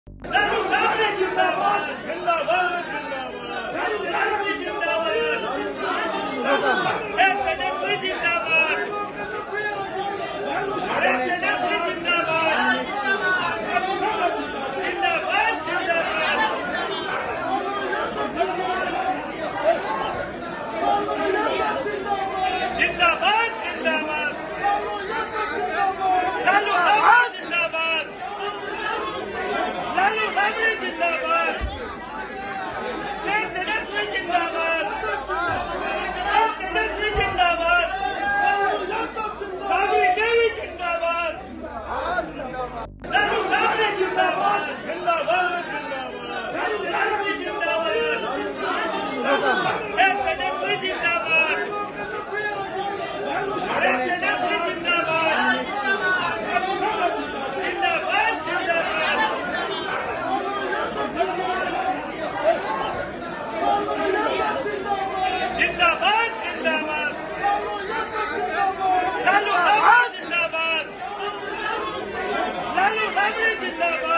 जिंदाबाद जिंदाबाद तेजस्वी जिंदाबाद तेजस्वी जिंदाबाद जिंदाबाद जिंदाबाद जिंदाबाद लालू जिंदाबाद लालू जिंदाबाद तेजस्वी जिंदाबाद तेजस्वी जिंदाबाद राबड़ी देवी जिंदाबाद लालू जिंदाबाद जिंदाबाद तेजस्वी जिंदाबाद तेजस्वी जिंदाबाद तेजस्वी जिंदाबाद जिंदाबाद जिंदाबाद जिंदाबाद लालू जिंदाबाद लालू जिंदाबाद